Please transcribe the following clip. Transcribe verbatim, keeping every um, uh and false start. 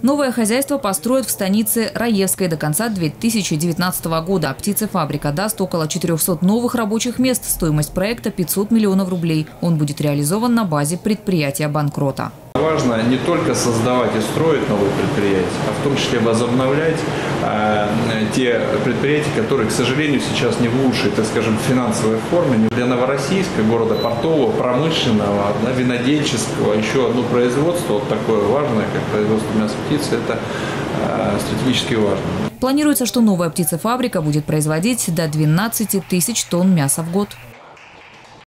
Новое хозяйство построят в станице Раевской до конца две тысячи девятнадцатого года. Птицефабрика даст около четырёхсот новых рабочих мест. Стоимость проекта – пятьсот миллионов рублей. Он будет реализован на базе предприятия-банкрота. Важно не только создавать и строить новые предприятия, а в том числе возобновлять э, те предприятия, которые, к сожалению, сейчас не в лучшей, так скажем, финансовой форме. Для Новороссийска, города портового, промышленного, да, винодельческого, еще одно производство, вот такое важное, как производство мяса птицы, это э, стратегически важно. Планируется, что новая птицефабрика будет производить до двенадцати тысяч тонн мяса в год.